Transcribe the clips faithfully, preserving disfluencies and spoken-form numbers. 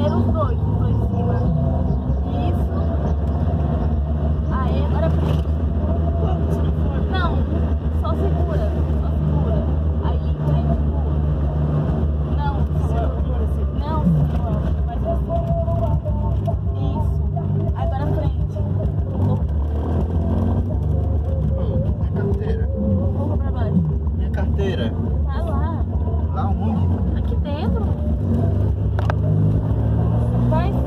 Primeiro os dois, os dois de cima. Isso. Aí, agora frente. Não, só segura. Só segura. Aí, em frente, rua. Não, segura. Não, segura. Vai ser assim. Isso. Agora frente. Minha carteira. Um pouco pra baixo. Minha carteira. Tá lá. Lá onde? Aqui dentro. Vai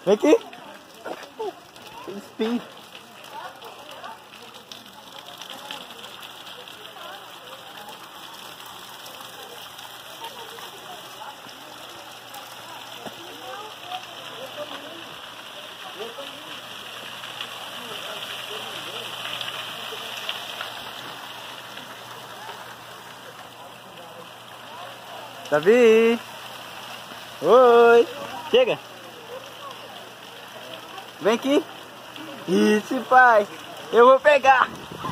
Vem aqui. Tem espinho. Davi! Oi! Chega! Vem aqui! Isso, pai! Eu vou pegar!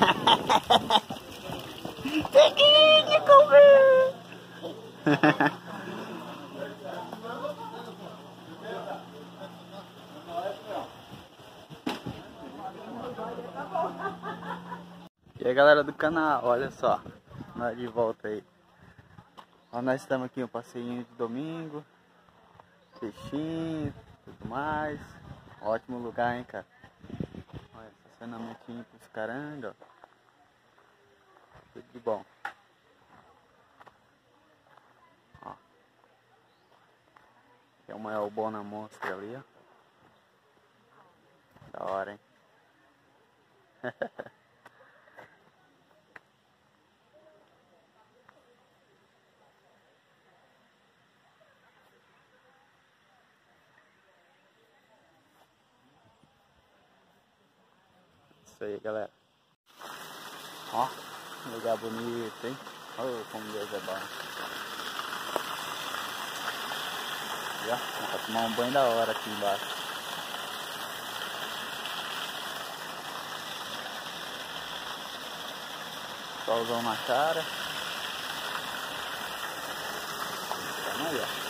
Peguei de comer! E aí, galera do canal, olha só, nós de volta aí. Ó, nós estamos aqui um passeio de domingo, peixinho, tudo mais. Ótimo lugar, hein, cara. Olha, estacionamentinho pros caranga, ó. Tudo de bom. Ó. Tem uma elbona monstra ali, ó. Da hora, hein. Isso aí, galera. Ó, lugar bonito, hein? Oh, como Deus é bom. Já, dá pra tomar um banho da hora aqui embaixo. Solzão na cara. Então aí, ó.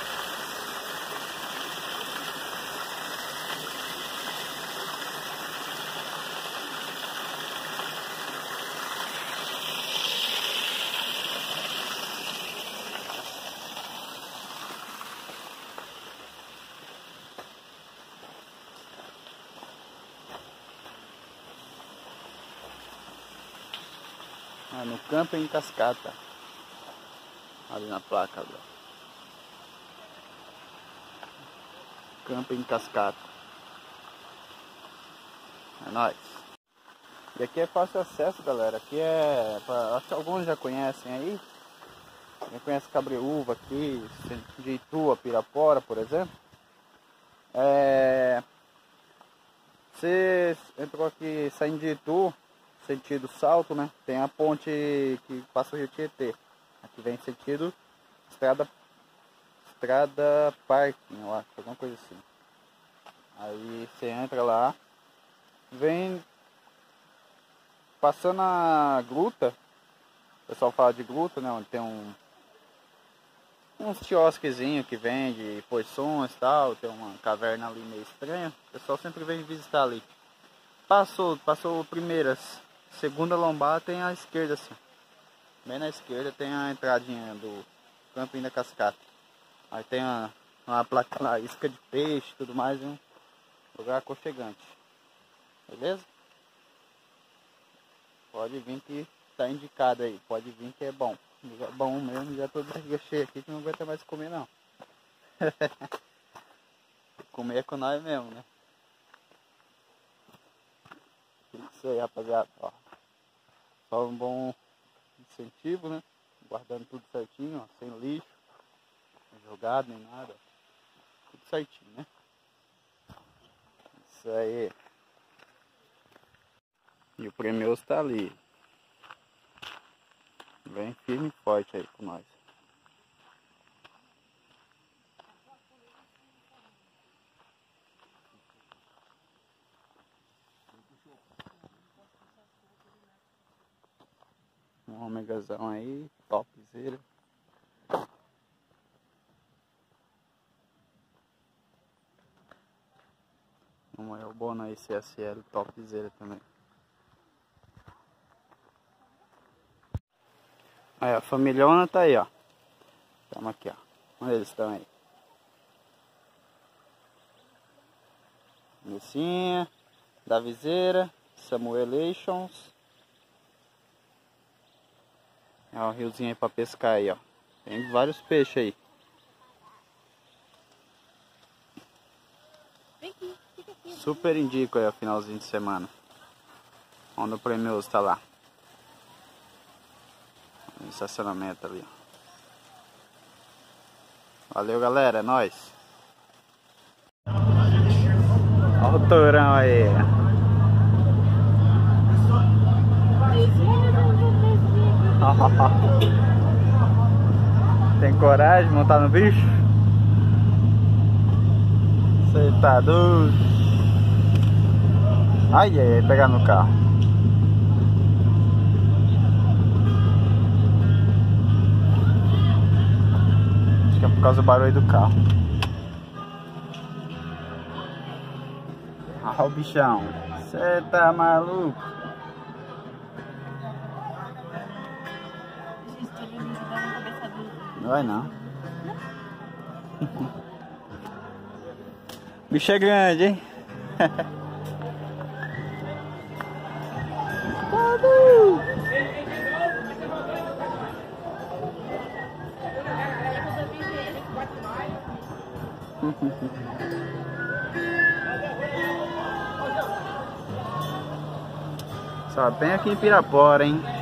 Ah, no Camping Cascata. Ali na placa ali. Camping Cascata. É nóis. E aqui é fácil acesso, galera. Aqui é... Pra, acho que alguns já conhecem aí. Quem conhece Cabreúva aqui, de Itu a Pirapora, por exemplo. É... Você entrou aqui saindo de Itu, sentido Salto, né? Tem a ponte que passa o Rio Tietê. Aqui vem sentido Estrada Estrada Parking, eu acho, alguma coisa assim. Aí você entra lá, vem passando a gruta. O pessoal fala de gruta, né? Onde tem um uns quiosquezinhos que vende porções e tal. Tem uma caverna ali meio estranha. O pessoal sempre vem visitar ali. Passou, passou primeiras. Segunda lombada tem a esquerda assim. Bem na esquerda tem a entradinha do Camping da Cascata. Aí tem uma, uma placa lá, isca de peixe e tudo mais, um lugar aconchegante. Beleza? Pode vir que tá indicado aí, pode vir que é bom. É bom mesmo, já tô de barriga cheia aqui que não aguenta mais comer não. Comer é com nós mesmo, né? Isso aí, rapaziada, ó. Só um bom incentivo, né? Guardando tudo certinho, ó, sem lixo, sem jogado nem nada. Tudo certinho, né? Isso aí. E o prêmio está ali. Vem firme e forte aí com nós. Um ômegazão aí, topzera. Um elbona aí C S L topzera também. Aí a familhona tá aí, ó. Tamo aqui, ó. Onde eles estão aí? Messinha, Davizeira, Samuelations. É um riozinho aí pra pescar aí, ó. Tem vários peixes aí. Super indico aí o finalzinho de semana. Onde o Prêmio tá lá. No estacionamento ali. Valeu, galera, é nóis. Olha o tourão aí. Tem coragem de montar no bicho? Você tá doido? Ai, ai, ai, pegar no carro. Acho que é por causa do barulho do carro. Olha o bichão. Você tá maluco? Não vai não. Bicho é grande, hein? Só tem aqui em Pirapora, hein?